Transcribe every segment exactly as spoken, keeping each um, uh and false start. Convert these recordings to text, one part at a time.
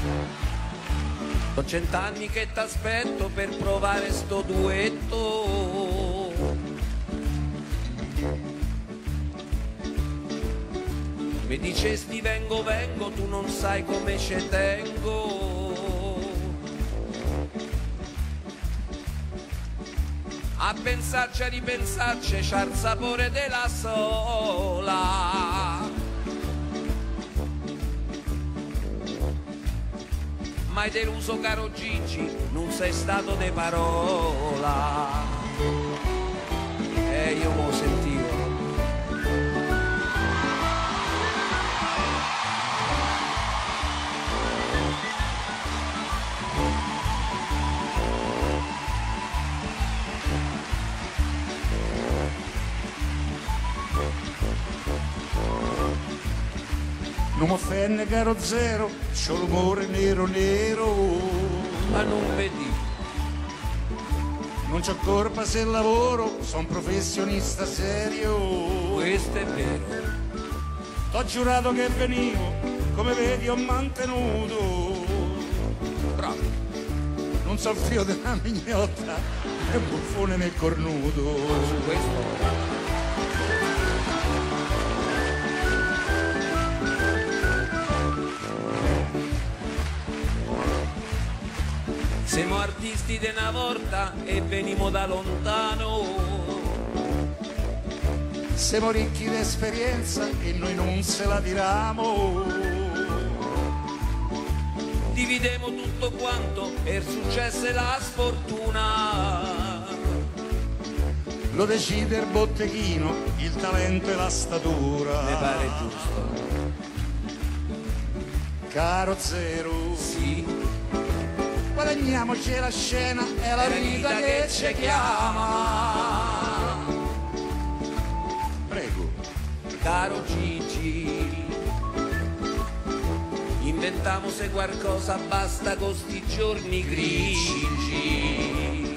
Sono cent'anni che t'aspetto per provare sto duetto. Mi dicesti vengo, vengo, tu non sai come ci tengo a pensarci, a ripensarci, c'ha il sapore della sola. Mai deluso caro Gigi, non sei stato de parola. E io lo sentivo. Non mi offende caro zero, c'ho l'umore nero nero. Ma non vedi? Non c'ho colpa se lavoro, son professionista serio. Questo è vero. T'ho giurato che venivo, come vedi ho mantenuto. Bravo. Non so il fio della mignotta, è un buffone nel cornuto. Su questo siamo artisti di una volta e venimo da lontano. Siamo ricchi di esperienza e noi non se la diramo. Dividemo tutto quanto e il successo e la sfortuna. Lo decide il botteghino, il talento e la statura. Mi pare giusto. Caro zero, Sì. guadagniamoci la scena, è la vita che ci chiama. Prego. Caro Gigi, inventiamo se qualcosa basta con sti giorni grigi.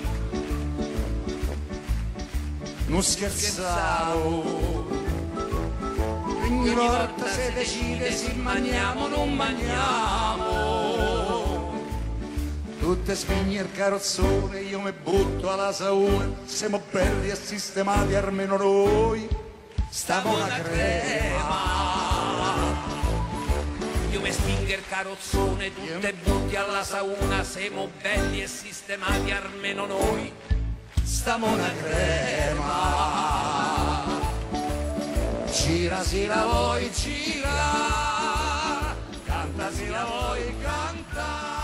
Non scherzavo, ogni volta se decide si mangiamo non mangiamo. Tutte spegne il carrozzone, io mi butto alla sauna, siamo belli e sistemati almeno noi, stiamo una crema. Io mi spingo il carrozzone, tu te butti alla sauna, siamo belli e sistemati almeno noi, Stiamo una crema. Gira si la vuoi, gira, canta si la vuoi, canta.